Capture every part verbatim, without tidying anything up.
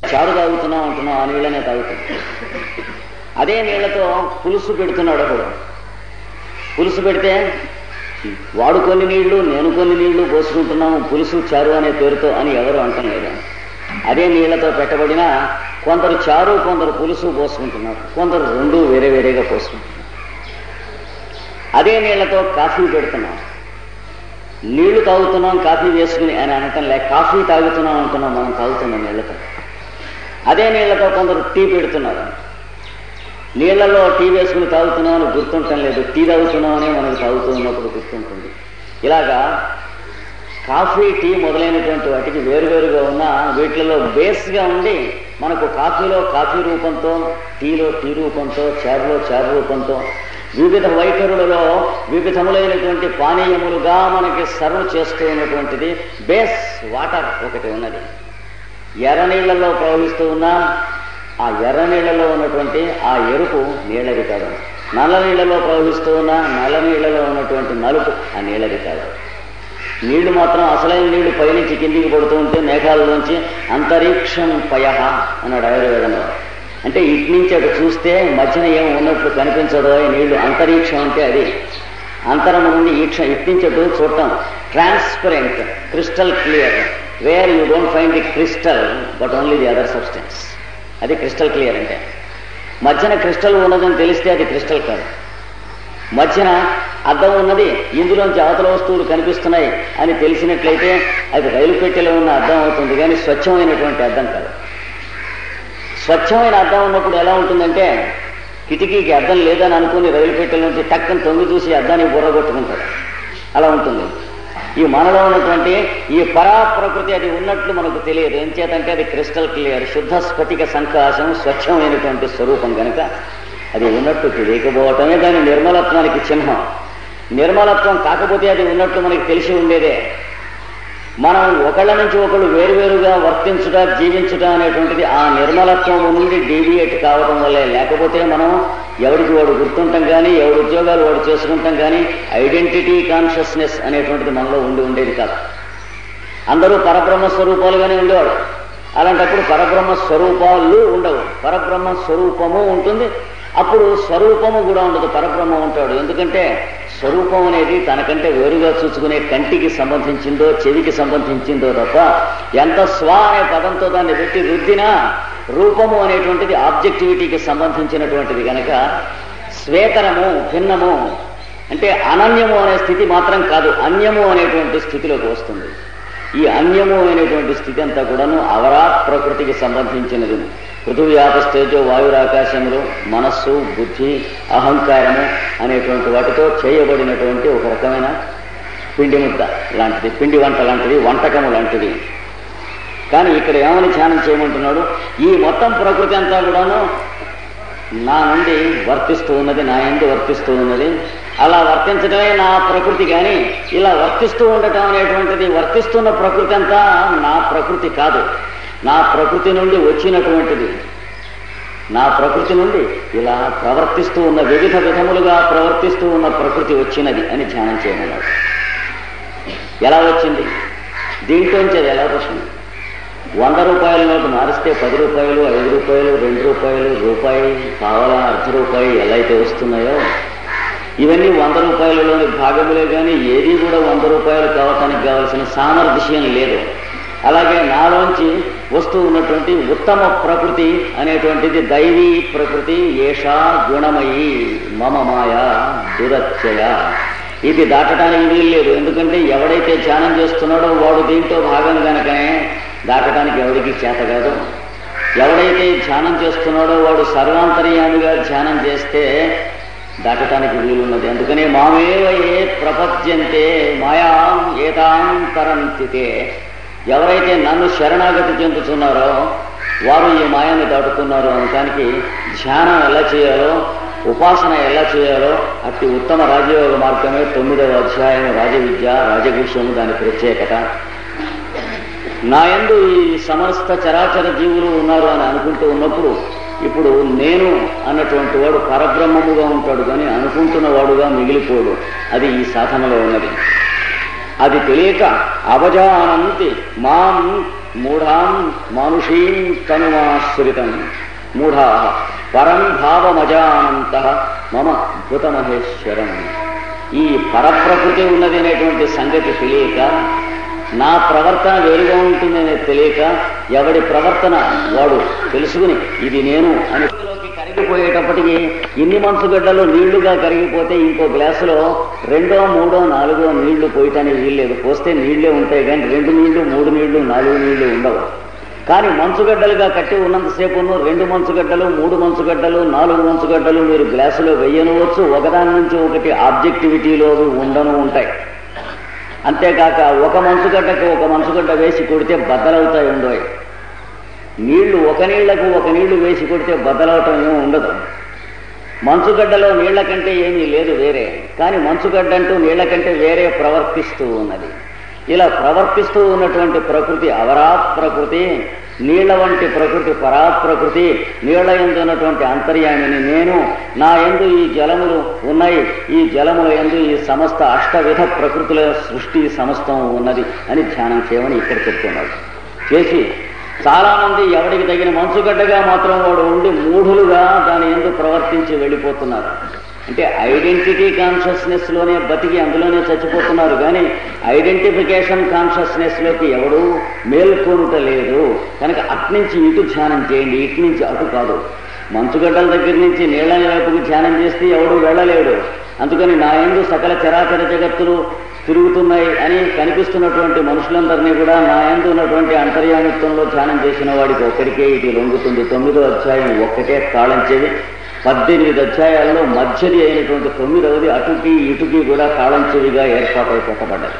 చారు తాగుతున్నాం అంటున్నాం, ఆ నీళ్ళనే తాగుతాం. అదే నీళ్లతో పులుసు పెడుతున్నాడు ఒకడు. పులుసు పెడితే వాడు కొన్ని నీళ్లు నేను కొన్ని నీళ్లు పోసుకుంటున్నాము పులుసు చారు అనే పేరుతో అని ఎవరు అంటం లేదు. అదే నీళ్లతో పెట్టబడిన కొందరు చారు కొందరు పులుసు పోసుకుంటున్నారు, కొందరు రెండు వేరే వేరేగా పోసుకుంటున్నారు. అదే నీళ్లతో కాఫీ పెడుతున్నాం, నీళ్లు తాగుతున్నాం కాఫీ వేసుకుని అని అనటం లేక కాఫీ తాగుతున్నాం అంటున్నాం మనం తాగుతున్నాం నీళ్లతో. అదే నీళ్లతో కొందరు టీ పెడుతున్నారు, నీళ్లలో టీ వేసుకుని తాగుతున్నామని గుర్తుంటం లేదు, టీ తాగుతున్నామని మనకు తాగుతూ ఉన్నప్పుడు గుర్తుంటుంది. ఇలాగా కాఫీ టీ మొదలైనటువంటి వాటికి వేరువేరుగా ఉన్న వీటిలో బేస్గా ఉండి మనకు కాఫీలో కాఫీ రూపంతో, టీలో టీ రూపంతో, చారులో చారు రూపంతో, వివిధ వైఖరులలో వివిధములైనటువంటి పానీయములుగా మనకి సర్వ్ చేస్తూ ఉన్నటువంటిది బేస్ వాటర్ ఒకటి ఉన్నది. ఎర్ర నీళ్లలో ప్రవహిస్తూ ఉన్న ఆ ఎర్ర నీళ్లలో ఉన్నటువంటి ఆ ఎరుపు నీళ్ళది కాదు, నల్ల నీళ్లలో ప్రవహిస్తూ ఉన్న నల్ల నీళ్లలో ఉన్నటువంటి నలుపు ఆ నీళ్ళది కాదు. నీళ్లు మాత్రం అసలైన నీళ్లు పైనుంచి కిందికి పడుతూ ఉంటే మేఘాలలోంచి అంతరిక్షం పయః అన్నాడు ఆయుర్వేదంలో. అంటే ఇటు నుంచి అటు చూస్తే మధ్యన ఏం ఉన్నట్లు కనిపించదో నీళ్లు. అంతరిక్షం అంటే అది అంతరము నుండి ఈక్ష ఇటు నుంచి అటు చూడటం. Transparent, crystal clear, where you don't find the crystal but only the other substance. అది క్రిస్టల్ క్లియర్ అంటే. మధ్యన క్రిస్టల్ ఉన్నదని తెలిస్తే అది క్రిస్టల్ కాదు. మధ్యన అద్దం ఉన్నది, ఇందులోంచి అవతల వస్తువులు కనిపిస్తున్నాయి అని తెలిసినట్లయితే అది రైలు పెట్టెలో ఉన్న అద్దం అవుతుంది, కానీ స్వచ్ఛమైనటువంటి అద్దం కాదు. స్వచ్ఛమైన అద్దం ఉన్నప్పుడు ఎలా ఉంటుందంటే కిటికీకి అద్దం లేదని అనుకుని రైలు పెట్టెల నుంచి టక్కని తొంగి చూసి అద్దాన్ని బుర్ర కొట్టుకుంటాడు, అలా ఉంటుంది. ఈ మనలో ఉన్నటువంటి ఈ పరా ప్రకృతి అది ఉన్నట్లు మనకు తెలియదు. ఏం చేతంటే అది క్రిస్టల్ క్లియర్, శుద్ధ స్ఫటిక సంకాశం, స్వచ్ఛమైనటువంటి స్వరూపం కనుక అది ఉన్నట్టు తెలియకపోవటమే దాని నిర్మలత్వానికి చిహ్నం. నిర్మలత్వం కాకపోతే అది ఉన్నట్లు మనకి తెలిసి ఉండేదే. మనం ఒకళ్ళ నుంచి ఒకళ్ళు వేరువేరుగా వర్తించుట, జీవించుట అనేటువంటిది ఆ నిర్మలత్వం నుండి డీవియేట్ కావడం వల్లే. లేకపోతే మనం ఎవరికి వాడు గుర్తుంటాం కానీ, ఎవరి ఉద్యోగాలు వాడు చేసుకుంటాం కానీ ఐడెంటిటీ కాన్షియస్నెస్ అనేటువంటిది మనలో ఉండి ఉండేది కాదు. అందరూ పరబ్రహ్మ స్వరూపాలుగానే ఉండేవాడు. అలాంటప్పుడు పరబ్రహ్మ స్వరూపాలు ఉండవు, పరబ్రహ్మ స్వరూపము ఉంటుంది. అప్పుడు స్వరూపము కూడా ఉండదు, పరబ్రహ్మ ఉంటాడు. ఎందుకంటే స్వరూపం అనేది తనకంటే వేరుగా చూసుకునే కంటికి సంబంధించిందో చెవికి సంబంధించిందో తప్ప ఎంత స్వ అనే పదంతో దాన్ని పెట్టి రుద్దినా రూపము అనేటువంటిది ఆబ్జెక్టివిటీకి సంబంధించినటువంటిది కనుక స్వేతరము, భిన్నము అంటే అనన్యము అనే స్థితి మాత్రం కాదు, అన్యము అనేటువంటి స్థితిలోకి వస్తుంది. ఈ అన్యము అనేటువంటి స్థితి అంతా కూడాను అవరా ప్రకృతికి సంబంధించినది. పృథివీ ఆపస్తేజో వాయురాకాశములు, మనస్సు, బుద్ధి, అహంకారము అనేటువంటి వాటితో చేయబడినటువంటి ఒక రకమైన పిండి ముద్ద లాంటిది, పిండి వంట లాంటిది, వంటకము లాంటిది. కానీ ఇక్కడ ఏమని ధ్యానం చేయమంటున్నాడు, ఈ మొత్తం ప్రకృతి అంతా కూడాను నా నుండి వర్తిస్తూ ఉన్నది, నా యందు వర్తిస్తూ ఉన్నది. అలా వర్తించడమే నా ప్రకృతి. కానీ ఇలా వర్తిస్తూ ఉండటం అనేటువంటిది, వర్తిస్తున్న ప్రకృతి అంతా నా ప్రకృతి కాదు, నా ప్రకృతి నుండి వచ్చినటువంటిది. నా ప్రకృతి నుండి ఇలా ప్రవర్తిస్తూ ఉన్న, వివిధ విధములుగా ప్రవర్తిస్తూ ఉన్న ప్రకృతి వచ్చినది అని ధ్యానం చేయమన్నాడు. ఎలా వచ్చింది, దీంట్లోంచి అది ఎలా వచ్చింది? వంద రూపాయల నోటు మారిస్తే పది రూపాయలు, ఐదు రూపాయలు, రెండు రూపాయలు, రూపాయి, పావలా, అర్ధ రూపాయి ఎలా అయితే వస్తున్నాయో ఇవన్నీ వంద రూపాయలలోని భాగములే. కానీ ఏది కూడా వంద రూపాయలు కావటానికి కావలసిన సామర్థ్యం లేదు. అలాగే నాలోంచి వస్తూ ఉన్నటువంటి ఉత్తమ ప్రకృతి అనేటువంటిది దైవీ ప్రకృతి, ఏషా గుణమయి మమ మాయ దురత్యయ. ఇది దాటడానికి వీలు లేదు. ఎందుకంటే ఎవడైతే ధ్యానం చేస్తున్నాడో వాడు దీంట్లో భాగం కనుకనే దాటడానికి ఎవరికి చేత కాదు. ఎవడైతే ధ్యానం చేస్తున్నాడో వాడు సర్వాంతర్యామిగా ధ్యానం చేస్తే దాటడానికి వీలున్నది. అందుకనే మామేవ ఏ ప్రపద్యంతే మాయాం ఏతాంతరంతితే. ఎవరైతే నన్ను శరణాగతి చెందుతున్నారో వారు ఈ మాయాన్ని దాటుతున్నారు అనటానికి ధ్యానం ఎలా చేయాలో, ఉపాసన ఎలా చేయాలో అట్టి ఉత్తమ రాజయోగ మార్గమే తొమ్మిదవ అధ్యాయం రాజవిద్య, రాజగుష్యము దాని ప్రత్యేకత. నా యందు ఈ సమస్త చరాచర జీవులు ఉన్నారు అని అనుకుంటూ ఉన్నప్పుడు ఇప్పుడు నేను అన్నటువంటి వాడు పరబ్రహ్మముగా ఉంటాడు, కానీ అనుకుంటున్న వాడుగా మిగిలిపోడు. అది ఈ సాధనలో ఉన్నది. అది తెలియక అవజానంతి మాం మూఢాం మానుషీం తనుమాశ్రితం మూఢా పరం భావమజానంత మమ భూతమహేశ్వరం. ఈ పరప్రకృతి ఉన్నది అనేటువంటి సంగతి తెలియక, నా ప్రవర్తన వేరుగా ఉంటుందనే తెలియక, ఎవడి ప్రవర్తన వాడు తెలుసుకుని ఇది నేను అని కరిగిపోయేటప్పటికీ ఇన్ని మంచుగడ్డలు నీళ్లుగా కరిగిపోతే ఇంకో గ్లాసులో రెండో మూడో నాలుగో నీళ్లు పోయటానికి వీల్లేదు. పోస్తే నీళ్లే ఉంటాయి కానీ రెండు నీళ్లు మూడు నీళ్లు నాలుగు నీళ్లు ఉండవు. కానీ మంచుగడ్డలుగా కట్టి ఉన్నంతసేపును రెండు మంచుగడ్డలు మూడు మంచుగడ్డలు నాలుగు మంచుగడ్డలు మీరు గ్లాసులో వెయ్యనవచ్చు. ఒకదాని నుంచి ఒకటి ఆబ్జెక్టివిటీలో ఉండను ఉంటాయి. అంతేకాక ఒక మంచుగడ్డకు ఒక మంచుగడ్డ వేసి కొడితే బద్దలవుతాయి ఉండవు. నీళ్లు ఒక నీళ్లకు ఒక నీళ్లు వేసి కొడితే బద్దలవటం ఏమీ ఉండదు. మంచుగడ్డలో నీళ్ల కంటే ఏమీ లేదు వేరే, కానీ మంచుగడ్డ అంటూ నీళ్ల కంటే వేరే ప్రవర్తిస్తూ ఉన్నది. ఇలా ప్రవర్తిస్తూ ఉన్నటువంటి ప్రకృతి అవరా ప్రకృతి, నీళ్ల వంటి ప్రకృతి పరాప్రకృతి, నీళ్ల యందు ఉన్నటువంటి అంతర్యామిని నేను, నా యందు ఈ జలములు ఉన్నాయి, ఈ జలముల యందు ఈ సమస్త అష్టవిధ ప్రకృతుల సృష్టి సమస్తం ఉన్నది అని ధ్యానం చేయమని ఇక్కడ చెప్తున్నాడు. చేసి చాలామంది ఎవడికి తగిన మంచుగడ్డగా మాత్రం వాడు ఉండి మూఢులుగా దాని యందు ప్రవర్తించి వెళ్ళిపోతున్నారు. అంటే ఐడెంటిటీ కాన్షియస్నెస్ లోనే బతికి అందులోనే చచ్చిపోతున్నారు. కానీ ఐడెంటిఫికేషన్ కాన్షియస్నెస్ లోకి ఎవడూ మేల్కొనుట లేదు. కనుక అట్నుంచి ఇటు ధ్యానం చేయండి, ఇటు నుంచి అటు కాదు. మంచుగడ్డల దగ్గర నుంచి నీళ్ల వైపుకి ధ్యానం చేస్తే ఎవడు వెళ్ళలేడు. అందుకని నా యందు సకల చరాచర జగత్తులు తిరుగుతున్నాయి అని కనిపిస్తున్నటువంటి మనుషులందరినీ కూడా నా యందు ఉన్నటువంటి అంతర్యామిత్వంలో ధ్యానం చేసిన వాడికి ఒక్కడికే ఇది లొంగుతుంది. తొమ్మిదో అధ్యాయం ఒక్కటే తాళం చెవి. పద్దెనిమిది అధ్యాయాల్లో మధ్యది అయినటువంటి తొమ్మిదవది అటుకి ఇటుకి కూడా తాళం చెవిగా ఏర్పాటై పెట్టబడ్డది.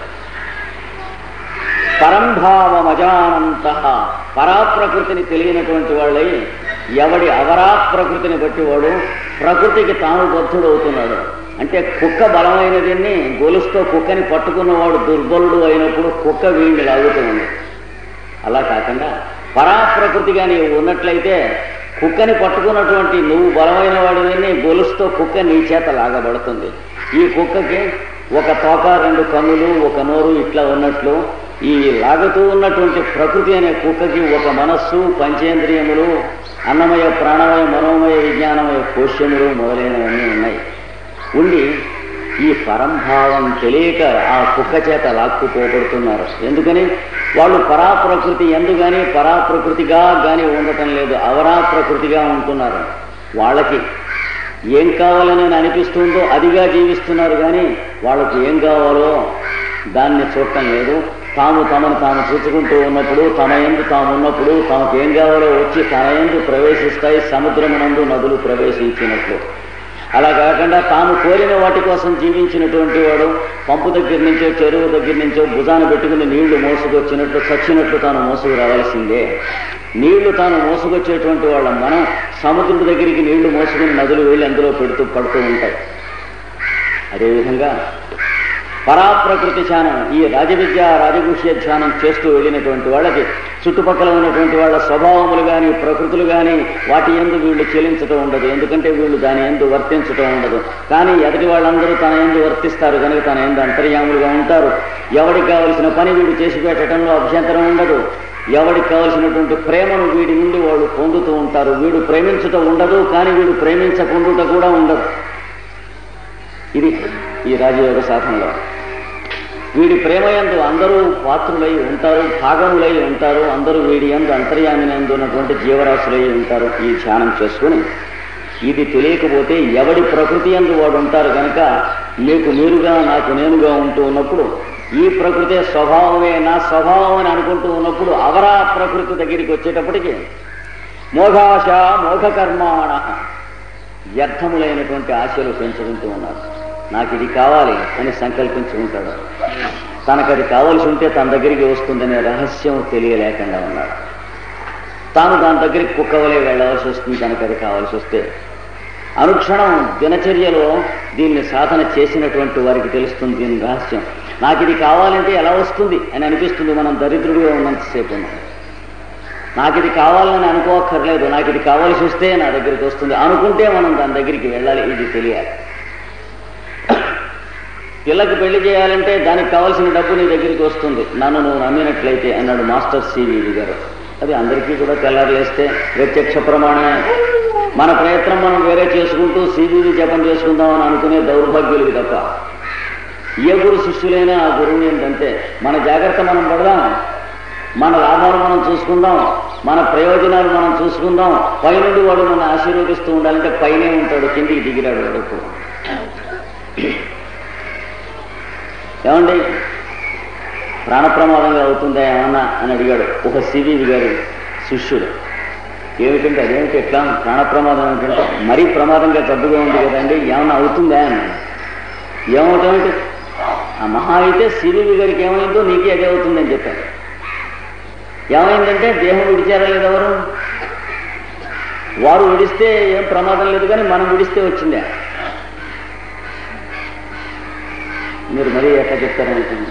పరంభావమజానంత, పరాప్రకృతిని తెలియనటువంటి వాళ్ళై ఎవడి అవరాప్రకృతిని బట్టి వాడు ప్రకృతికి తాను బద్ధుడవుతున్నాడు. అంటే కుక్క బలమైనదిని గొలుసుతో కుక్కని పట్టుకున్నవాడు దుర్బలుడు అయినప్పుడు కుక్క వీడిని లాగుతుంది. అలా కాకుండా పరాప్రకృతిగా నీవు ఉన్నట్లయితే కుక్కని పట్టుకున్నటువంటి నువ్వు బలమైన వాడిని గొలుసుతో కుక్క నీ చేత లాగబడుతుంది. ఈ కుక్కకి ఒక తోక, రెండు కన్నులు, ఒక నోరు ఇట్లా ఉన్నట్లు ఈ లాగుతూ ఉన్నటువంటి ప్రకృతి అనే కుక్కకి ఒక మనస్సు, పంచేంద్రియములు, అన్నమయ ప్రాణమయ మనోమయ విజ్ఞానమయ కోశములు మొదలైనవన్నీ ఉన్నాయి. ఉండి ఈ పరంభావం తెలియక ఆ కుక్క చేత లాక్కుపోబడుతున్నారు. ఎందుకని వాళ్ళు పరాప్రకృతి ఎందు కానీ పరాప్రకృతిగా కానీ ఉండటం లేదు, అవరాప్రకృతిగా ఉంటున్నారు. వాళ్ళకి ఏం కావాలని అనిపిస్తుందో అదిగా జీవిస్తున్నారు. కానీ వాళ్ళకి ఏం కావాలో దాన్ని చూడటం లేదు. తాము తమను తాము చూసుకుంటూ ఉన్నప్పుడు, తమ యందు తాము ఉన్నప్పుడు తమకు ఏం కావాలో వచ్చి తన యందు ప్రవేశిస్తాయి. సముద్రమునందు నదులు ప్రవేశించినట్లు. అలా కాకుండా తాను కోరిన వాటి కోసం జీవించినటువంటి వాడు పంపు దగ్గర నుంచో చెరువు దగ్గర నుంచో భుజాన పెట్టుకుని నీళ్లు మోసుకొచ్చినట్లు చచ్చినట్లు తాను మోసుకు రావాల్సిందే. నీళ్లు తాను మోసుకొచ్చేటువంటి వాళ్ళ మనం సముద్రుడి దగ్గరికి నీళ్లు మోసుకుని నదులు వెళ్ళి అందులో పెడుతూ పడుతూ ఉంటాయి. అదేవిధంగా పరాప్రకృతి ధ్యానం, ఈ రాజవిద్య రాజగుహ్య ధ్యానం చేస్తూ వెళ్ళినటువంటి వాళ్ళకి చుట్టుపక్కల ఉన్నటువంటి వాళ్ళ స్వభావములు కానీ ప్రకృతులు కానీ వాటి యందు వీళ్ళు చెలించటం ఉండదు. ఎందుకంటే వీళ్ళు దాని యందు వర్తించటం ఉండదు. కానీ ఎదుటి వాళ్ళందరూ తన యందు వర్తిస్తారు కనుక తన యందు అంతర్యాములుగా ఉంటారు. ఎవడికి కావలసిన పని వీడు చేసి పెట్టడంలో అభ్యంతరం ఉండదు. ఎవడికి కావలసినటువంటి ప్రేమను వీడి నుండి వాళ్ళు పొందుతూ ఉంటారు. వీడు ప్రేమించటం ఉండదు, కానీ వీడు ప్రేమించకుండుట కూడా ఉండదు. ఇది ఈ రాజయోగ సాధనలో వీడి ప్రేమయందు అందరూ పాత్రులై ఉంటారు, భాగములై ఉంటారు. అందరూ వీడి యందు అంతర్యామినందు ఉన్నటువంటి జీవరాశులై ఉంటారు. ఈ ధ్యానం చేసుకుని ఇది తెలియకపోతే ఎవడి ప్రకృతి యందు వాడు ఉంటారు కనుక మీకు మీరుగా నాకు నేనుగా ఉంటూ ఉన్నప్పుడు ఈ ప్రకృతే స్వభావమే నా స్వభావం అని అనుకుంటూ ఉన్నప్పుడు అవరా ప్రకృతి దగ్గరికి వచ్చేటప్పటికి మోఘాశ మోఘకర్మాణ వ్యర్థములైనటువంటి ఆశలు పెంచుకుంటూ ఉన్నారు. నాకు ఇది కావాలి అని సంకల్పించుకుంటాడు. తనకది కావలసి ఉంటే తన దగ్గరికి వస్తుందనే రహస్యం తెలియలేకుండా ఉన్నాడు. తాను దాని దగ్గరికి కుక్కవలే వెళ్ళవలసి వస్తుంది తనకది కావాల్సి వస్తే. అనుక్షణం దినచర్యలో దీన్ని సాధన చేసినటువంటి వారికి తెలుస్తుంది దీని రహస్యం. నాకు ఇది కావాలంటే ఎలా వస్తుంది అని అనిపిస్తుంది. మనం దరిద్రుడిగా ఉన్నంతసేపు ఉన్నాం. నాకు ఇది కావాలని అనుకోక్కర్లేదు, నాకు ఇది కావాల్సి వస్తే నా దగ్గరికి వస్తుంది అనుకుంటే మనం దాని దగ్గరికి వెళ్ళాలి. ఇది తెలియాలి. పిల్లకి పెళ్లి చేయాలంటే దానికి కావాల్సిన డబ్బు నీ దగ్గరికి వస్తుంది, నన్ను నువ్వు నమ్మినట్లయితే అన్నాడు మాస్టర్ సివివి గారు. అది అందరికీ కూడా తెల్లారులేస్తే ప్రత్యక్ష ప్రమాణమే. మన ప్రయత్నం మనం వేరే చేసుకుంటూ సివివి జపం చేసుకుందామని అనుకునే దౌర్భాగ్యులకి తప్ప ఏ గురు శిష్యులైనా ఆ గురువు ఏంటంటే మన జాగ్రత్త మనం పడదాం, మన లాభాలు మనం చూసుకుందాం, మన ప్రయోజనాలు మనం చూసుకుందాం. పైనుండి వాడు మన ఆశీర్వదిస్తూ ఉండాలంటే పైనే ఉంటాడు, కిందికి దిగిరాడు వాడు ఎప్పుడు. ఏమండి ప్రాణ ప్రమాదంగా అవుతుందా ఏమన్నా అని అడిగాడు ఒక సివివి గారి శిష్యుడు. ఏమిటంటే అదేమిటి ఎట్లా ప్రాణ ప్రమాదం ఏమిటంటే మరీ ప్రమాదంగా జబ్బుగా ఉంది కదండి, ఏమన్నా అవుతుందా అన్నాడు. ఏమవుతామంటే ఆ మహా అయితే సివివి గారికి ఏమైందో నీకే అదే అవుతుందని చెప్పాడు. ఏమైందంటే దేహం విడిచారా లేదు ఎవరు, వారు విడిస్తే ఏం ప్రమాదం లేదు కానీ మనం విడిస్తే వచ్చిందే. మీరు మరీ ఎట్లా చెప్తారనుకుంది,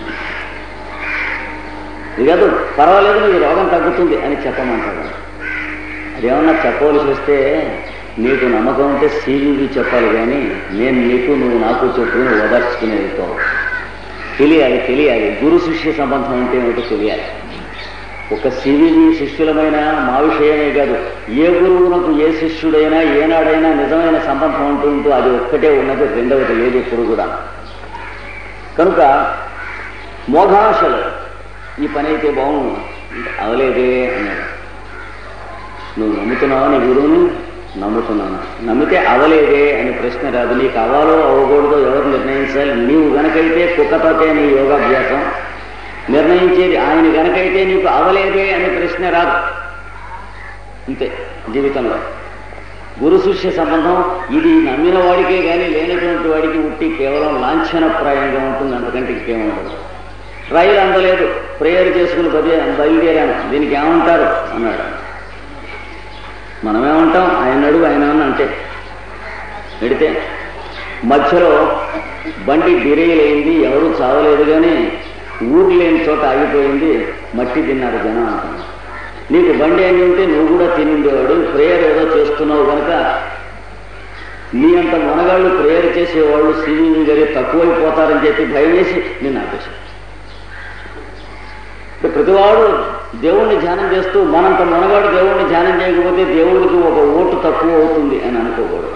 ఇది కాదు పర్వాలేదు నీకు రోగం తగ్గుతుంది అని చెప్పమంటాడు. అదేమన్నా చెప్పవలసి వస్తే నీకు నమ్మకం ఉంటే సివివి చెప్పాలి, కానీ నేను నీకు నువ్వు నాకు చెప్పు నువ్వు ఓదార్చుకునేదితో తెలియాలి. తెలియాలి గురు శిష్య సంబంధం అంటే ఏమిటో తెలియాలి. ఒక సివివి శిష్యులమైన మా విషయమే కాదు, ఏ గురువునకు ఏ శిష్యుడైనా ఏనాడైనా నిజమైన సంబంధం అంటూ ఉంటూ అది ఒక్కటే ఉన్నది, రెండవది లేదు ఎప్పుడు కూడా. కనుక మోఘాశలు ఈ పని అయితే బాగుంది అవలేదే అన్నాడు. నువ్వు నమ్ముతున్నావా నీ గురువుని? నమ్ముతున్నాను. నమ్మితే అవలేదే అని ప్రశ్న రాదు. నీకు అవ్వాలో అవ్వకూడదో ఎవరు నిర్ణయించాలి? నీవు గనకైతే కుక్కతోటే నీ యోగాభ్యాసం నిర్ణయించేది, ఆయన గనకైతే నీకు అవలేదే అనే ప్రశ్న రాదు. అంతే జీవితంలో గురు శిష్య సంబంధం ఇది నమ్మిన వాడికే కానీ లేనటువంటి వాడికి ఉట్టి కేవలం లాంఛనప్రాయంగా ఉంటుంది, అంతకంటే ఇంకేముండదు. రైలు అందలేదు, ప్రేయర్ చేసుకుని బదే బయలుదేరాను, దీనికి ఏమంటారు అన్నాడు. మనమేమంటాం, ఆయన అడుగు ఆయన అంటే పెడితే మధ్యలో బండి డిరేలైంది, ఎవరు చావలేదు కానీ ఊరు లేని చోట ఆగిపోయింది, మట్టి తిన్నారు జనం అంటాను. నీకు బండి అని ఉంటే నువ్వు కూడా తినిండేవాడు, ప్రేయర్ ఏదో చేస్తున్నావు కనుక నీ అంత మనగాళ్ళు ప్రేయర్ చేసేవాళ్ళు సివివి గారి తక్కువైపోతారని చెప్పి భయం వేసి నేను ఆపేశాను. ప్రతివాడు దేవుణ్ణి ధ్యానం చేస్తూ మనంత మనగాడు దేవుణ్ణి ధ్యానం చేయకపోతే దేవుడికి ఒక ఓటు తక్కువ అవుతుంది అని అనుకోకూడదు.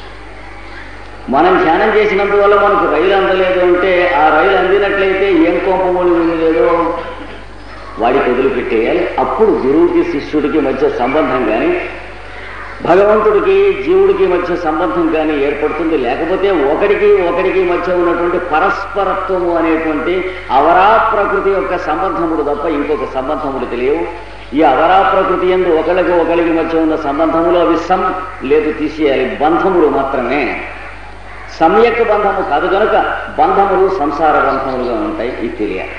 మనం ధ్యానం చేసినందువల్ల మనకు రైలు అందలేదు అంటే ఆ రైలు అందినట్లయితే ఏం కోపమూలి ఉండలేదో వాడికి వదిలిపెట్టేయాలి. అప్పుడు గురువుకి శిష్యుడికి మధ్య సంబంధం కానీ భగవంతుడికి జీవుడికి మధ్య సంబంధం కానీ ఏర్పడుతుంది. లేకపోతే ఒకడికి ఒకడికి మధ్య ఉన్నటువంటి పరస్పరత్వము అనేటువంటి అవరా ప్రకృతి యొక్క సంబంధముడు తప్ప ఇంకొక సంబంధములు తెలియవు. ఈ అవరా ప్రకృతి యందు ఒకళ్ళకి ఒకళ్ళకి మధ్య ఉన్న సంబంధములు అవి సం లేదు తీసేయాలి, బంధములు మాత్రమే. సమ్యక్ బంధము కాదు కనుక బంధములు సంసార బంధములుగా ఉంటాయి, ఇది తెలియాలి.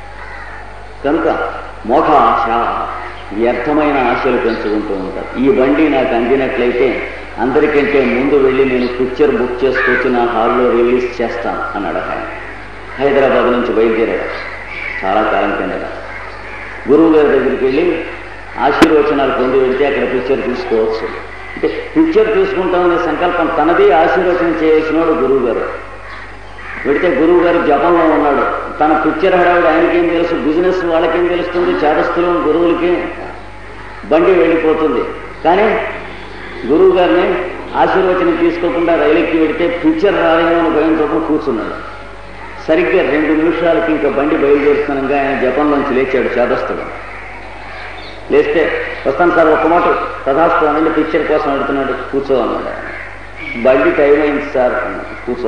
కనుక మోఘాశ వ్యర్థమైన ఆశలు పెంచుకుంటూ ఉంటారు. ఈ బండి నాకు అందినట్లయితే అందరికంటే ముందు వెళ్ళి నేను పిక్చర్ బుక్ చేసుకొచ్చి నా హాల్లో రిలీజ్ చేస్తాను అన్నాడు ఆయన. హైదరాబాద్ నుంచి బయలుదేరాడు చాలా కాలం కిందట. గురువు గారి దగ్గరికి వెళ్ళి ఆశీర్వచనాలు పొంది వెళ్తే అక్కడ పిక్చర్ తీసుకోవచ్చు అంటే పిక్చర్ తీసుకుంటామనే సంకల్పం తనది, ఆశీర్వచనం చేయాల్సిన వాడు గురువు గారు. వెడితే గురువు గారు జపంలో ఉన్నాడు, తన పిక్చర్ హడావిడి ఆయనకేం తెలుసు, బిజినెస్ వాళ్ళకేం తెలుస్తుంది, చేరస్తులు గురువులకి. బండి వెళ్ళిపోతుంది కానీ గురువు గారిని ఆశీర్వచనం తీసుకోకుండా రైలుకి వెడితే పిక్చర్ రాలేమో అని భయంతో కూర్చున్నాడు. సరిగ్గా రెండు నిమిషాలకి ఇంకా బండి బయలుదేరుతున్నాగా ఆయన జపంలోంచి లేచాడు చేదస్తుడు. లేస్తే వస్తాను సార్ ఒక్క మాట తథాస్తు అనండి, పిక్చర్ కోసం అడుగుతున్నాడు, కూర్చో అన్నాడు. బండి టైం అయింది సార్ అన్నాడు, కూర్చో.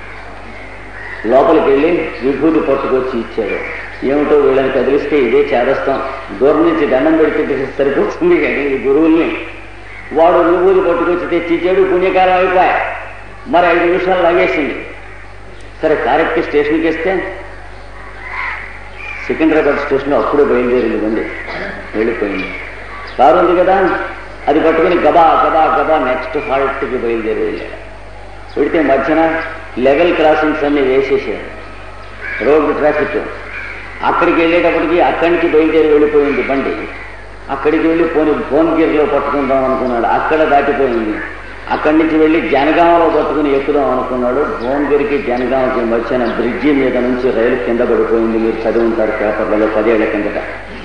లోపలికి వెళ్ళి విభూతి పట్టుకొచ్చి ఇచ్చాడు. ఏమిటో వీళ్ళని కదిలిస్తే ఇదే చేదస్తాం, దూరం నుంచి దండం పెడితే సరిపోతుంది కానీ గురువుల్ని వాడు విభూతి పట్టుకొచ్చి తెచ్చిచ్చాడు. పుణ్యకాలం అయిపోయా, మరి ఐదు నిమిషాలు లాగేసింది. సరే కారెక్కి స్టేషన్కి ఇస్తే సికింద్రాబాద్ స్టేషన్లో అప్పుడే బయలుదేరింది బండి, వెళ్ళిపోయింది. కారు ఉంది కదా అది పట్టుకుని గబా గబా గబా నెక్స్ట్ హాల్ట్కి బయలుదేరి వెళ్ళాడు. వెళితే మధ్యన లెవెల్ క్రాసింగ్స్ అన్ని వేసేసారు, రోడ్డు ట్రాఫిక్. అక్కడికి వెళ్ళేటప్పటికి అక్కడి నుంచి బయలుదేరి వెళ్ళిపోయింది బండి. అక్కడికి వెళ్ళి పోని భువనగిరిలో పట్టుకుందాం అనుకున్నాడు, అక్కడ దాటిపోయింది. అక్కడి నుంచి వెళ్ళి జనగామలో పట్టుకుని ఎక్కుదాం అనుకున్నాడు. భువనగిరికి జనగామకి మధ్యన బ్రిడ్జి మీద నుంచి రైలు కింద పడిపోయింది. మీరు చదివి ఉంటారు పేపర్లలో పదేళ్ల కిందట.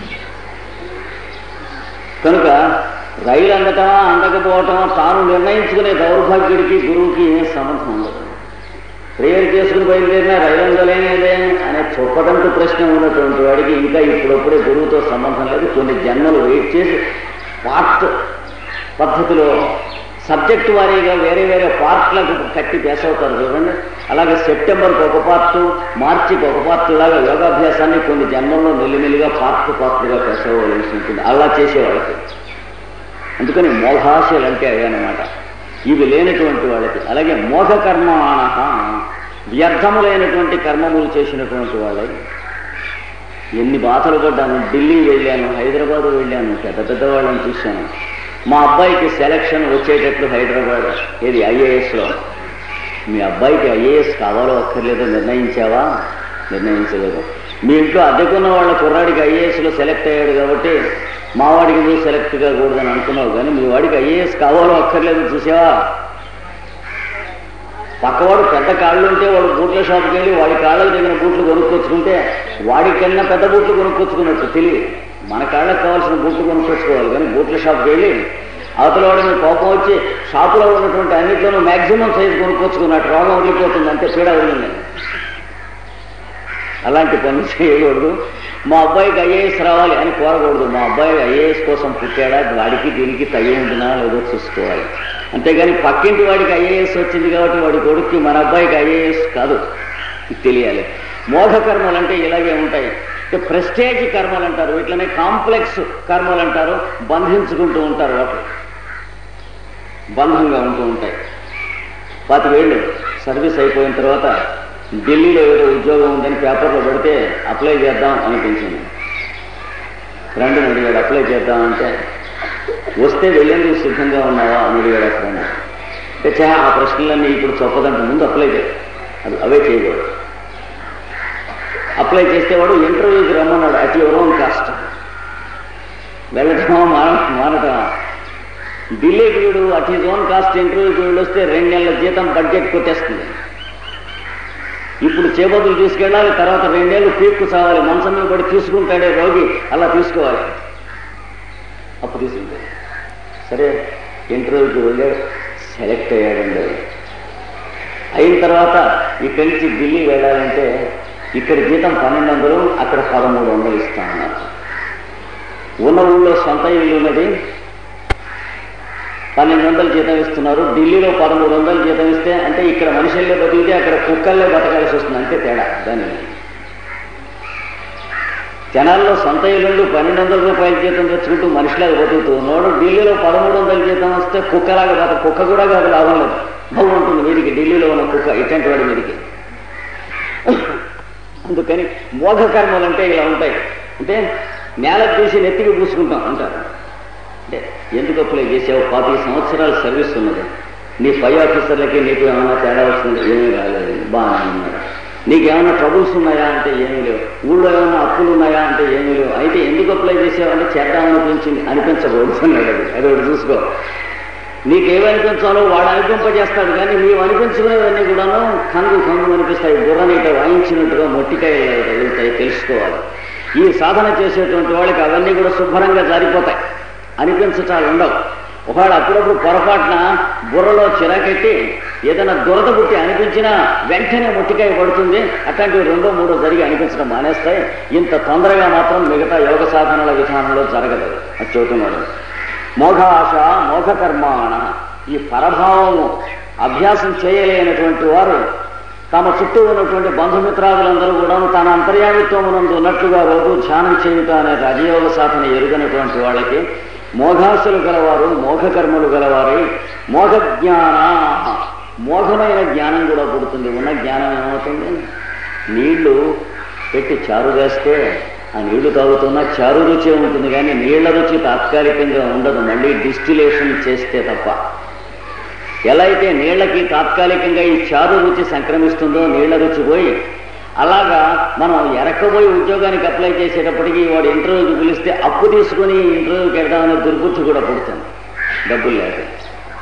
కనుక రైలు అందటమా అందకపోవటమా తాను నిర్ణయించుకునే దౌర్భాగ్యుడికి గురువుకి ఏం సంబంధం ఉండదు. ప్రేయర్ చేసుకుని బయలుదేరినా రైలు అందలేనేదే అనే చొప్పదంటు ప్రశ్న ఉన్నటువంటి వాడికి ఇంకా ఇప్పుడప్పుడే గురువుతో సంబంధం లేదు. కొన్ని జన్మలు వెయిట్ చేసి పార్ట్ పద్ధతిలో సబ్జెక్టు వారీగా వేరే వేరే పార్ట్లకు కట్టి పేస్ అవుతారు చూడండి. అలాగే సెప్టెంబర్కి ఒక పార్టు, మార్చికి ఒక పార్టు లాగా యోగాభ్యాసాన్ని కొన్ని జన్మల్లో మెల్లిమెల్లిగా పార్ట్ పార్ట్లుగా పేస్ అవ్వవలసి ఉంటుంది అలా చేసేవాళ్ళకి. అందుకని మోఘాశలు అంటే అయ్యానమాట, ఇవి లేనటువంటి వాళ్ళకి. అలాగే మోఘ కర్మాణ, వ్యర్థములైనటువంటి కర్మములు చేసినటువంటి వాళ్ళకి. ఎన్ని బాధలు పడ్డాను. ఢిల్లీ వెళ్ళాను, హైదరాబాద్ వెళ్ళాను, పెద్ద పెద్ద వాళ్ళని చూశాను. మా అబ్బాయికి సెలక్షన్ వచ్చేటట్లు హైదరాబాద్ ఏది ఐఏఎస్లో. మీ అబ్బాయికి ఐఏఎస్ కావాలో అక్కర్లేదో నిర్ణయించావా? నిర్ణయించలేదు. మీ ఇంట్లో అద్దెకున్న వాళ్ళ కుర్రాడికి ఐఏఎస్లో సెలెక్ట్ అయ్యాడు కాబట్టి మా వాడికి నువ్వు సెలెక్ట్ కాకూడదని అనుకున్నావు. కానీ మీ వాడికి ఐఏఎస్ కావాలో అక్కర్లేదు చూసావా? పక్కవాడు పెద్ద కాళ్ళు ఉంటే వాడు బూట్ల షాప్కి వెళ్ళి వాడి కాళ్ళకు తగిన బూట్లు కొనుక్కొచ్చుకుంటే వాడికన్నా పెద్ద బూట్లు కొనుక్కొచ్చుకున్నట్టు తెలియదు. మన కాళ్ళకు కావాల్సిన బూట్లు కొనుక్కొచ్చుకోవాలి. కానీ బూట్ల షాప్కి వెళ్ళి అవతల వాడిని కోపం వచ్చి షాపులో ఉన్నటువంటి అన్నింటిలోనూ మ్యాక్సిమం సైజు కొనుక్కొచ్చుకున్నట్టు రోగం వదిలిపోతుంది, అంతే పీడ వదిలింది. అలాంటి పని చేయకూడదు. మా అబ్బాయికి ఐఏఎస్ రావాలి అని కోరకూడదు. మా అబ్బాయి ఐఏఎస్ కోసం పుట్టాడా, వాడికి దీనికి తయ్యి ఉంటున్నా లేదో చూసుకోవాలి. అంతేగాని పక్కింటి వాడికి ఐఏఎస్ వచ్చింది కాబట్టి వాడి కొడుక్కి మన అబ్బాయికి ఐఏఎస్ కాదు తెలియాలి. మోఘ కర్మలు అంటే ఇలాగే ఉంటాయి. ప్రెస్టేజ్ కర్మలు అంటారు, వీటిలోనే కాంప్లెక్స్ కర్మలు అంటారు. బంధించుకుంటూ ఉంటారు, వాటి బంధంగా ఉంటూ ఉంటాయి. పాతికేళ్ళు సర్వీస్ అయిపోయిన తర్వాత ఢిల్లీలో ఏదో ఉద్యోగం ఉందని పేపర్లో పెడితే అప్లై చేద్దాం అనిపించింది. ఫ్రెండ్ని అడిగాడు అప్లై చేద్దామంటే, వస్తే వెళ్ళేందుకు సిద్ధంగా ఉన్నావా అని అడిగాడు ఆ ఫ్రెండ్. అంటే చా ఆ ప్రశ్నలన్నీ ఇప్పుడు చెప్పదంటే ముందు అప్లై చేయాలి, అది అవే చేయకూడదు. అప్లై చేస్తే వాడు ఇంటర్వ్యూకి రమ్మన్నాడు. At your own cost. వెళ్ళటమా మాన మానటమా ఢిల్లీకి వీడు అట్ హిజ్ ఓన్ కాస్ట్ ఇంటర్వ్యూకి వీళ్ళు వస్తే రెండు నెలల జీతం బడ్జెట్ కొట్టేస్తుంది. ఇప్పుడు చేబదులు తీసుకెళ్ళాలి, తర్వాత రెండేళ్ళు పీక్కు చావాలి, మంచం మీద పడి తీసుకుంటాడే రోగి, అలా తీసుకోవాలి. అప్పు తీసుకుంటే సరే ఇంటర్వ్యూకి వెళ్ళాడు, సెలెక్ట్ అయ్యాడండి. అయిన తర్వాత ఇక్కడి నుంచి ఢిల్లీ వెళ్ళాలంటే ఇక్కడ జీతం పన్నెండు వందలు అక్కడ పదమూడు వందలు ఇస్తామన్నారు. ఉన్న ఊళ్ళో సొంత ఇల్లు ఉన్నది, పన్నెండు వందలు జీతం ఇస్తున్నారు. ఢిల్లీలో పదమూడు వందలు జీతం ఇస్తే అంటే ఇక్కడ మనుషుల్లే బతికితే అక్కడ కుక్కల్లే బతకాల్సి వస్తుంది, అంతే తేడా. దాని జనాల్లో సొంత ఇల్లు పన్నెండు వందల రూపాయల జీతం తెచ్చుకుంటూ మనిషిలాగా బతుకుతూ ఉన్నాడు. ఢిల్లీలో పదమూడు వందల జీతం వస్తే కుక్కలాగా బత కుక్క కూడా కాదు, లాభం లేదు. బాగుంటుంది వీడికి ఢిల్లీలో ఉన్న కుక్క, ఇట్లాంటి వాడి వీడికి. అందుకని మోఘ కర్మలు అంటే ఇలా ఉంటాయి. అంటే నేల తీసి నెత్తికి పూసుకుంటాం అంటారు. అంటే ఎందుకు అప్లై చేసావు? పాతిక సంవత్సరాల సర్వీస్ ఉన్నది, నీ పై ఆఫీసర్లకి నీకు ఏమైనా తేడా వస్తుంది? ఏమీ రాలేదు, బాగానే ఉన్నారు. నీకేమైనా ట్రబుల్స్ ఉన్నాయా అంటే ఏమీ లేవు. ఊళ్ళో ఏమైనా అప్పులు ఉన్నాయా అంటే ఏమీ లేవు. అయితే ఎందుకు అప్లై చేసావంటే చేద్దామనిపించింది, అనిపించకూడదు అన్నాడు. అది అది ఒకటి చూసుకో. నీకేమనిపించాలో వాడు అనిపింపజేస్తాడు, కానీ నీవు అనిపించుకునేవన్నీ కూడాను కంగు కంగు అనిపిస్తాయి. బుర్రనీట వాయించినట్టుగా మొట్టికాయలు వెళ్తాయి, తెలుసుకోవాలి. ఈ సాధన చేసేటువంటి వాళ్ళకి అవన్నీ కూడా శుభ్రంగా జారిపోతాయి, అనిపించటాలు ఉండవు. ఒకవేళ అప్పుడప్పుడు పొరపాటున బుర్రలో చిరాకెట్టి ఏదైనా దురద పుట్టి అనిపించినా వెంటనే ముట్టికాయ పడుతుంది. అట్లాంటివి రెండో మూడో జరిగి అనిపించడం మానేస్తాయి. ఇంత తొందరగా మాత్రం మిగతా యోగ సాధనల విధానంలో జరగదు. అది చెబుతున్నాడు. మోఘాశ మోఘ కర్మాణ, ఈ పరభావము అభ్యాసం చేయలేనటువంటి వారు తమ చుట్టూ ఉన్నటువంటి బంధుమిత్రాదులందరూ కూడా తన అంతర్యామిత్వమునందు ఉన్నట్లుగా రోజు ధ్యానం చేయుట అనే రాజయోగ సాధన ఎరుగనటువంటి వాళ్ళకి మోఘాసులు గలవారు, మోఘ కర్మలు గలవారు. మోఘ జ్ఞాన, మోఘమైన జ్ఞానం కూడా పుడుతుంది. ఉన్న జ్ఞానం ఏమవుతుంది? నీళ్లు పెట్టి చారు వేస్తే ఆ నీళ్లు తాగుతున్నా చారు రుచి ఉంటుంది, కానీ నీళ్ల రుచి తాత్కాలికంగా ఉండదు, మళ్ళీ డిస్టిలేషన్ చేస్తే తప్ప. ఎలా అయితే నీళ్లకి తాత్కాలికంగా ఈ చారు రుచి సంక్రమిస్తుందో నీళ్ల రుచి పోయి, అలాగా మనం ఎరక్కబోయి ఉద్యోగానికి అప్లై చేసేటప్పటికీ వాడు ఇంటర్వ్యూకి పిలిస్తే అప్పు తీసుకుని ఇంటర్వ్యూకి వెళ్దామనే దుర్బుద్ధి కూడా పుడుతుంది, డబ్బులు లేక.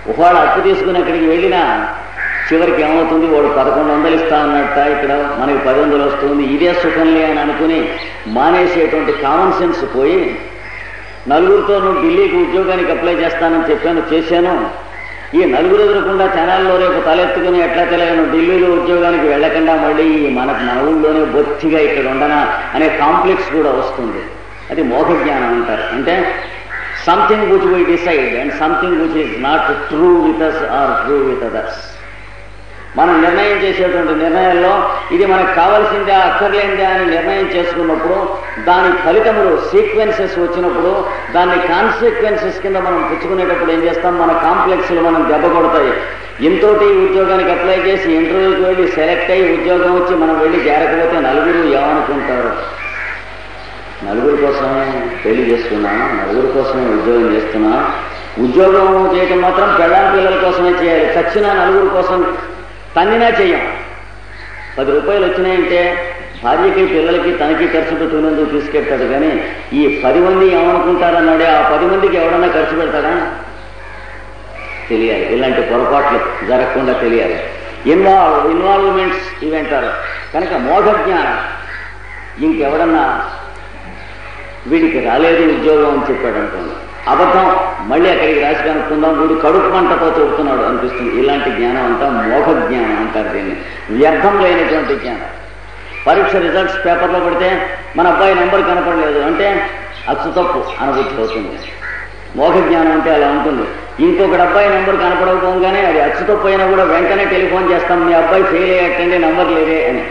ఒకవేళ అప్పు తీసుకుని అక్కడికి వెళ్ళినా చివరికి ఏమవుతుంది, వాడు పదకొండు వందలు ఇస్తా అన్నట్ట, ఇక్కడ మనకి పది వందలు వస్తుంది, ఇదే సుఖంలే అని అనుకుని మానేసేటువంటి కామన్ సెన్స్ పోయి, నలుగురితో నువ్వు ఢిల్లీకి ఉద్యోగానికి అప్లై చేస్తానని చెప్పాను, చేశాను, ఈ నలుగురు ఎదురకుండా తెనాల్లో రేపు తలెత్తుకుని ఎట్లా తెలియను ఢిల్లీలో ఉద్యోగానికి వెళ్ళకుండా మళ్ళీ మన మన ఊళ్ళోనే బొత్తిగా ఇక్కడ ఉండనా అనే కాంప్లెక్స్ కూడా వస్తుంది. అది మోహ జ్ఞానం అంటారు. అంటే something which we decide and something which is not true with us or true with others. మనం నిర్ణయం చేసేటువంటి నిర్ణయాల్లో ఇది మనకు కావాల్సిందే అక్కర్లేందే అని నిర్ణయం చేసుకున్నప్పుడు దాని ఫలితములు సీక్వెన్సెస్ వచ్చినప్పుడు దాన్ని కాన్సిక్వెన్సెస్ కింద మనం పుచ్చుకునేటప్పుడు ఏం చేస్తాం, మన కాంప్లెక్స్లు మనం దెబ్బ కొడతాయి. ఇంతోటి ఉద్యోగానికి అప్లై చేసి ఇంటర్వ్యూకి వెళ్ళి సెలెక్ట్ అయ్యి ఉద్యోగం వచ్చి మనం వెళ్ళి చేరకపోతే నలుగురు ఏమనుకుంటారు, నలుగురి కోసమే పెళ్లి చేసుకున్నాను, నలుగురి కోసమే ఉద్యోగం చేస్తున్నా, ఉద్యోగం చేయటం మాత్రం పెళ్ళాం పిల్లల కోసమే చేయాలి, చచ్చినా నలుగురు కోసం తన్నినా చెయ్యం. పది రూపాయలు వచ్చినాయంటే భార్యకి పిల్లలకి తనకి ఖర్చు పెట్టుకునేందుకు తీసుకెళ్తాడు, కానీ ఈ పది మంది ఏమనుకుంటారన్నాడే ఆ పది మందికి ఎవడన్నా ఖర్చు పెడతాడా తెలియాలి. ఇలాంటి పొరపాట్లు జరగకుండా తెలియాలి. ఇన్వాల్వ్ ఇన్వాల్వ్మెంట్స్ ఇవంటారు. కనుక మోహ జ్ఞానం, ఇంకెవడన్నా వీడికి రాలేదు ఉద్యోగం అని చెప్పాడు అనుకోండి, అబద్ధం, మళ్ళీ అక్కడికి రాసి కనుక్కుందాం, వీడు కడుపు మంటతో చెబుతున్నాడు అనిపిస్తుంది. ఇలాంటి జ్ఞానం అంతా మోహ జ్ఞానం అంటారు. దీన్ని వ్యర్థం లేనటువంటి జ్ఞానం. పరీక్ష రిజల్ట్స్ పేపర్లో పడితే మన అబ్బాయి నెంబర్ కనపడలేదు అంటే అచ్చు తప్పు అనుభూతి అవుతుంది. మోహ జ్ఞానం అంటే అలా ఉంటుంది. ఇంకొకటి అబ్బాయి నెంబర్ కనపడకపోగానే అది అచ్చు తప్పు అయినా కూడా వెంటనే టెలిఫోన్ చేస్తాం, మీ అబ్బాయి ఫెయిల్ అయ్యేటండి, నెంబర్ లేదే అని.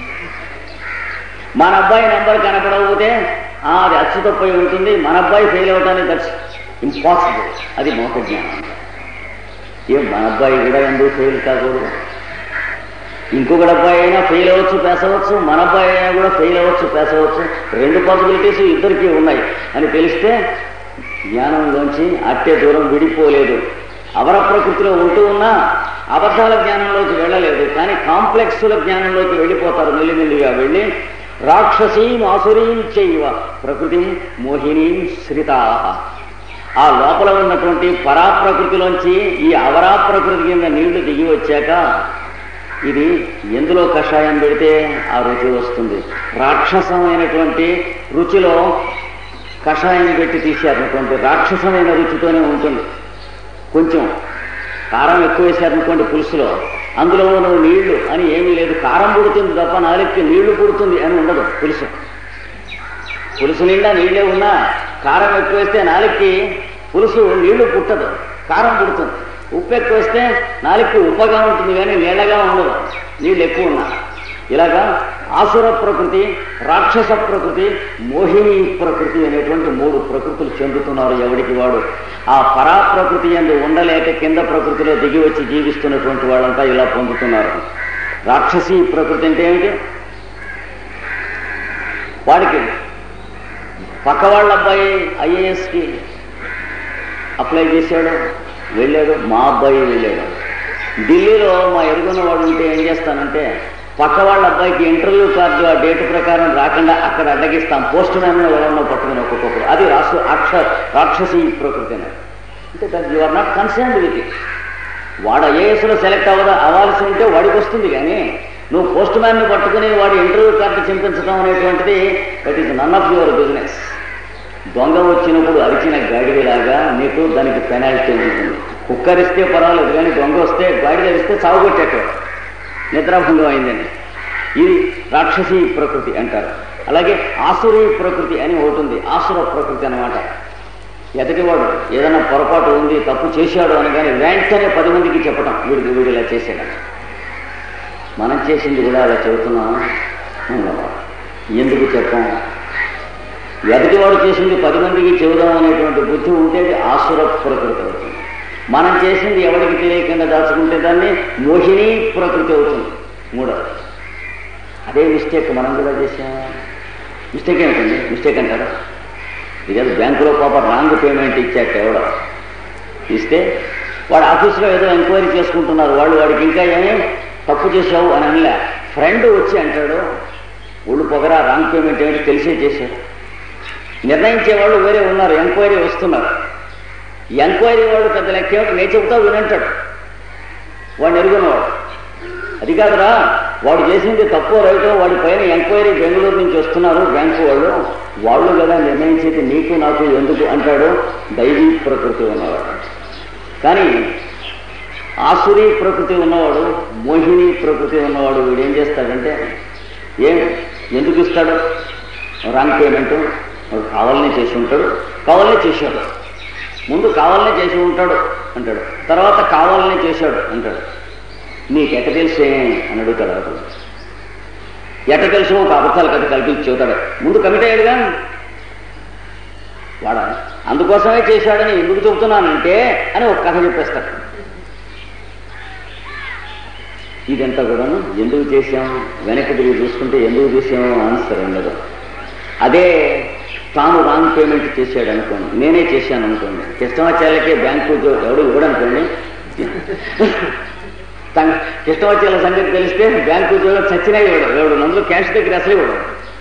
మన అబ్బాయి నెంబర్ కనపడకపోతే అది అచ్చు తప్పు అయి ఉంటుంది, మన అబ్బాయి ఫెయిల్ అవటానికి దట్స్ ఇంపాసిబుల్. అది మోహ జ్ఞానం. ఏం మన అబ్బాయి కూడా ఎందుకు ఫెయిల్ కాకూడదు, ఇంకొకటి అబ్బాయి అయినా ఫెయిల్ అవ్వచ్చు పాస్ అవ్వచ్చు, మన అబ్బాయి అయినా కూడా ఫెయిల్ అవ్వచ్చు పాస్ అవ్వచ్చు, రెండు పాసిబిలిటీస్ ఇద్దరికీ ఉన్నాయి అని తెలిస్తే జ్ఞానంలోంచి అట్టే దూరం విడిపోలేదు. అవర ప్రకృతిలో ఉంటూ ఉన్నా అబద్ధాల జ్ఞానంలోకి వెళ్ళలేదు, కానీ కాంప్లెక్స్ల జ్ఞానంలోకి వెళ్ళిపోతారు. మెల్లిమెల్లిగా వెళ్ళి రాక్షసీం ఆసురీం చైవ ప్రకృతిం మోహినీం శ్రితా, ఆ లోపల ఉన్నటువంటి పరాప్రకృతిలోంచి ఈ అవరా ప్రకృతి కింద నీళ్లు దిగి వచ్చాక ఇది ఎందులో కషాయం పెడితే ఆ రుచి వస్తుంది. రాక్షసమైనటువంటి రుచిలో కషాయం పెట్టి తీశారనుకోండి, రాక్షసమైన రుచితోనే ఉంటుంది. కొంచెం కారం ఎక్కువ వేశారనుకోండి పులుసులో, అందులో ఉన్న నీళ్లు అని ఏమీ లేదు, కారం పుడుతుంది తప్ప నాలుగుకి నీళ్లు పుడుతుంది అని ఉండదు. పులుసు పులుసు నిండా నీళ్లే ఉన్నా కారం ఎక్కువ వేస్తే నాలుగుకి పులుసు నీళ్లు పుట్టదు, కారం పుడుతుంది. ఉప్పు ఎక్కువ వేస్తే నాలుగుకి ఉప్పగా ఉంటుంది కానీ నీళ్లగా ఉండదు, నీళ్ళు ఎక్కువ ఉన్నా. ఇలాగా ఆసుర ప్రకృతి, రాక్షస ప్రకృతి, మోహిని ప్రకృతి అనేటువంటి మూడు ప్రకృతులు చెందుతున్నారు ఎవడికి వాడు. ఆ పరాప్రకృతి యందు ఉండలేక కింద ప్రకృతిలో దిగి వచ్చి జీవిస్తున్నటువంటి వాళ్ళంతా ఇలా పొందుతున్నారు. రాక్షసీ ప్రకృతి అంటే ఏమిటి? వాడికి పక్క వాళ్ళ అబ్బాయి ఐఏఎస్కి అప్లై చేశాడు, వెళ్ళాడు, మా అబ్బాయి వెళ్ళాడు. ఢిల్లీలో మా ఎరుగున్న వాడు ఉంటే ఏం చేస్తానంటే పక్క వాళ్ళ అబ్బాయికి ఇంటర్వ్యూ కార్డు ఆ డేట్ ప్రకారం రాకుండా అక్కడ అడ్డగిస్తాం, పోస్ట్ మ్యాన్ ఎవరన్నా పట్టుకుని ఒక్కొక్కరు. అది రాసు అక్ష రాక్షసీ ప్రకృతి అని. అంటే that you are not concerned with it. వాడు ఐఏఎస్లో సెలెక్ట్ అవ్వదా అవ్వాల్సి ఉంటే వాడికి వస్తుంది, కానీ నువ్వు పోస్ట్ మ్యాన్ని పట్టుకుని వాడి ఇంటర్వ్యూ కార్డు చింపించడం అనేటువంటిది that is none of your business. దొంగ వచ్చినప్పుడు అరిచిన గాడిలాగా నీకు దానికి పెనాల్టీ ఉంటుంది. కుక్కరిస్తే పర్వాలేదు, కానీ దొంగ వస్తే గాడిద ఇస్తే సాగుకొట్టేటవాడు, నిద్రాభంగం అయిందండి. ఇది రాక్షసీ ప్రకృతి అంటారు. అలాగే ఆసురీ ప్రకృతి అని ఒకటి ఉంది, ఆసుర ప్రకృతి అనమాట. ఎదటివాడు ఏదైనా పొరపాటు ఉంది, తప్పు చేశాడు అని కానీ వెంటనే పది మందికి చెప్పడం, వీడికి వీడు ఇలా చేశాడు. మనం చేసింది కూడా అలా చెబుతున్నాం, ఎందుకు చెప్పాం? ఎదటివాడు చేసింది పది మందికి చెబుదాం అనేటువంటి బుద్ధి ఉంటే ఆసుర ప్రకృతి అవుతుంది. మనం చేసింది ఎవరికి తెలియకుండా దాచుకుంటే దాన్ని మోహిని ప్రకృతి అవుతుంది. మూడవది అదే మిస్టేక్ మనం కూడా చేసాం. మిస్టేక్ ఏమిటండి? మిస్టేక్ అంటారా? ఇది బ్యాంకులో పాప రాంగ్ పేమెంట్ ఇచ్చాక ఎవడో ఇస్తే వాడు ఆఫీస్లో ఏదో ఎంక్వైరీ చేసుకుంటున్నారు, వాళ్ళు వాడికి ఇంకా ఏమీ తప్పు చేశావు అని అనలే. ఫ్రెండ్ వచ్చి అంటాడు, ఒళ్ళు పొగరా రాంగ్ పేమెంట్ ఏమిటి తెలిసే చేశాడు. నిర్ణయించేవాళ్ళు వేరే ఉన్నారు, ఎంక్వైరీ వస్తున్నారు. ఎంక్వైరీ వాడు పెద్ద లెక్క ఏమిటి, నేను చెబుతా వినంటాడు, వాడిని ఎరుగున్నవాడు. అది కాదురా, వాడు చేసింది తప్పో రైటో, వాడి పైన ఎంక్వైరీ బెంగళూరు నుంచి వస్తున్నారు బ్యాంకు వాళ్ళు, వాళ్ళు కదా నిర్ణయించేది నీకు నాకు ఎందుకు అంటాడు దైవీ ప్రకృతి ఉన్నవాడు. కానీ ఆసురీ ప్రకృతి ఉన్నవాడు, మోహిని ప్రకృతి ఉన్నవాడు వీడేం చేస్తాడంటే, ఏం ఎందుకు ఇస్తాడు, రాంగ్ పేమెంట్, వాడు కావాలనే చేసి ఉంటాడు, కావాలనే చేశాడు, ముందు కావాలనే చేసి ఉంటాడు అంటాడు, తర్వాత కావాలనే చేశాడు అంటాడు. నీకెట్ట తెలిసే అని అడుగుతాడు. అతను ఎట్ట తెలుసు, ఒక అబద్ధాలు కథ కల్పించి చెబుతాడు. ముందు కమిట్ అయ్యాడుగా వాడ, అందుకోసమే చేశాడని ఎందుకు చెబుతున్నానంటే అని ఒక కథ చెప్పేస్తాడు. ఇదంతా కూడాను ఎందుకు చేశాం, వెనక్కి తిరిగి చూసుకుంటే ఎందుకు చేసాము ఆన్సర్ ఉండదు. అదే తాను రాంగ్ పేమెంట్ చేశాడు అనుకోండి, నేనే చేశాను అనుకోండి, కృష్ణమాచార్యకే బ్యాంకు ఎవడు ఇవ్వడనుకోండి, తన కృష్ణమాచార్య సంగతి తెలిస్తే బ్యాంకు ఉద్యోగం చచ్చినా ఇవ్వడం, ఎవడు నందులో క్యాష్ దగ్గర అసలు ఇవ్వడం.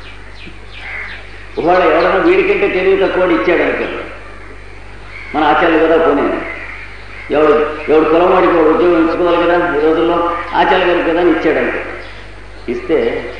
వాడు ఎవడన్నా వీడికంటే తెలివి తక్కువ ఇచ్చాడు అనుకోండి, మన ఆచార్యులు కదా పోనీ, ఎవడు ఎవడు కులవాడికి వాడు ఉద్యోగం ఇచ్చుకోవాలి కదా ఈ రోజుల్లో, ఆచార్య గారికి కదా ఇచ్చాడు అనుకో. ఇస్తే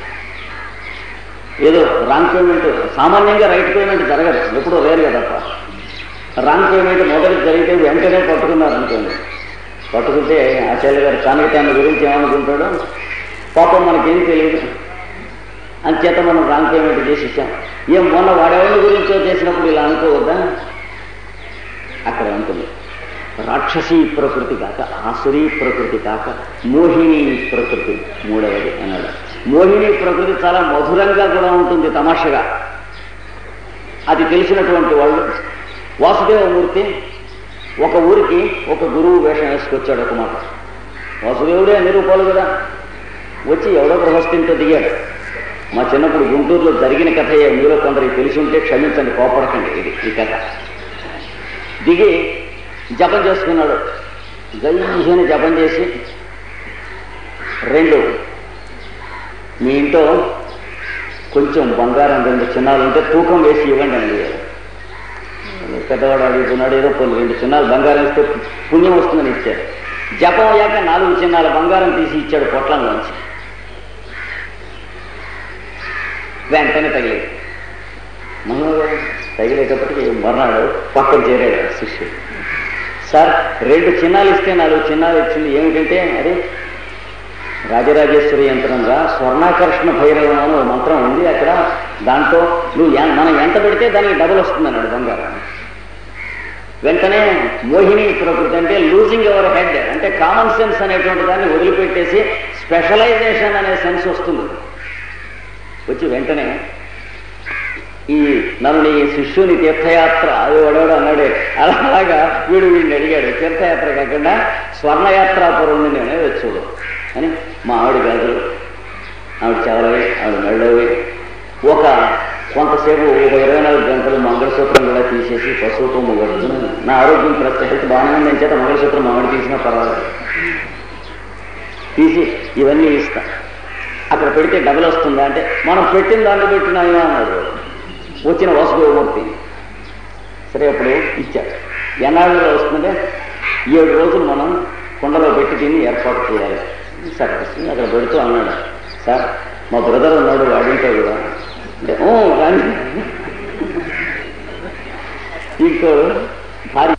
ఏదో రాంగ్ పేమెంట్, సామాన్యంగా రైట్ పేమెంట్ జరగదు, ఎప్పుడో రేరు కదప్ప. రాంగ్ పేమెంట్ మొదటి జరిగితే వెంటనే పట్టుకున్నారు అనుకోండి, పట్టుకుంటే ఆచార్య గారు కానితాన్ని గురించి ఏమనుకుంటాడో, పాపం మనకేం తెలియదు అంచేత మనం రాంగ్ పేమెంట్ చేసి ఇచ్చాం. ఏం మొన్న వాడెవరి గురించో చేసినప్పుడు ఇలా అనుకోవద్దా, అక్కడ ఉంటుంది. రాక్షసీ ప్రకృతి కాక, ఆసురీ ప్రకృతి కాక, మోహిని ప్రకృతి మూడవది అన్నాడు. మోహిని ప్రకృతి చాలా మధురంగా కూడా ఉంటుంది, తమాషగా. అది తెలిసినటువంటి వాళ్ళు, వాసుదేవమూర్తి ఒక ఊరికి ఒక గురువు వేషం వేసుకొచ్చాడు. ఒక మాట, వాసుదేవుడే అన్ని రూపాయలు కదా, వచ్చి ఎవడో గృహస్థితో దిగాడు. మా చిన్నప్పుడు గుంటూరులో జరిగిన కథయే, మీలో కొందరికి తెలిసి ఉంటే క్షమించండి, కోపడకండి, ఇది ఈ కథ. దిగి జపం చేసుకున్నాడు, గయ్యని జపం చేసి, రెండు మీ ఇంట్లో కొంచెం బంగారం రెండు చిన్నాలు ఉంటే తూకం వేసి ఇవ్వండి అని అడిగాడు. పెద్దవాడు అడుగుతున్నాడు, ఏదో కొన్ని రెండు చిన్నాలు బంగారం ఇస్తే పుణ్యం వస్తుందని ఇచ్చాడు. జపం అయ్యాక నాలుగు చిన్నాల బంగారం తీసి ఇచ్చాడు పొట్లంలోంచి. వెంటనే తగిలేదు. మనోడు తగిలేటప్పటికి మర్నాడు పక్కన చేరాడు శిష్యుడు. సార్, రెండు చిన్నాలు ఇస్తే నాలుగు చిన్నాలు ఇచ్చింది ఏమిటంటే, అదే రాజరాజేశ్వరి యంత్రంగా స్వర్ణాకర్షణ భైరవం అని ఒక మంత్రం ఉంది అక్కడ, దాంట్లో నువ్వు మనం ఎంత పెడితే దానికి డబుల్ వస్తుంది అన్నాడు బంగారం. వెంటనే మోహిని ప్రకృతి అంటే లూజింగ్ అవర్ హెడ్, అంటే కామన్ సెన్స్ అనేటువంటి దాన్ని వదిలిపెట్టేసి స్పెషలైజేషన్ అనే సెన్స్ వస్తుంది. వచ్చి వెంటనే ఈ నన్ను నీ శిష్యుని తీర్థయాత్ర అది వడవడు అన్నాడే, అలాగా వీడు వీడిని అడిగాడు. తీర్థయాత్ర కాకుండా స్వర్ణయాత్రాపురం నుండి నేను వచ్చాడు అని మా ఆవిడ గాజులు, ఆవిడ చెవలవి, ఆవిడ మెళ్ళవి, ఒక కొంతసేపు ఒక ఇరవై నాలుగు గంటలు మంగళసూత్రం కూడా తీసేసి పశువుతో మొగడుతున్నాను. నా ఆరోగ్యం ప్రస్తుత హెల్త్ బాగానే ఉంది చేత మంగళసూత్రం మామిడి తీసినా పర్వాలేదు, తీసి ఇవన్నీ ఇస్తా. అక్కడ పెడితే డబుల్ వస్తుందా అంటే, మనం పెట్టిన దాంట్లో పెట్టినాయో అన్నాడు వచ్చిన వాసుదేవమూర్తి. సరే అప్పుడు ఇచ్చాడు. ఎన్నాళ్ళలో వస్తుందంటే, ఏడు రోజులు మనం కుండలో పెట్టి దీన్ని ఏర్పాటు చేయాలి. సరే అక్కడ పెడుతూ అన్నాడు, సార్ మా బ్రదర్ ఉన్నాడు వాడింటే కూడా అంటే, కానీ ఇంకో భార్య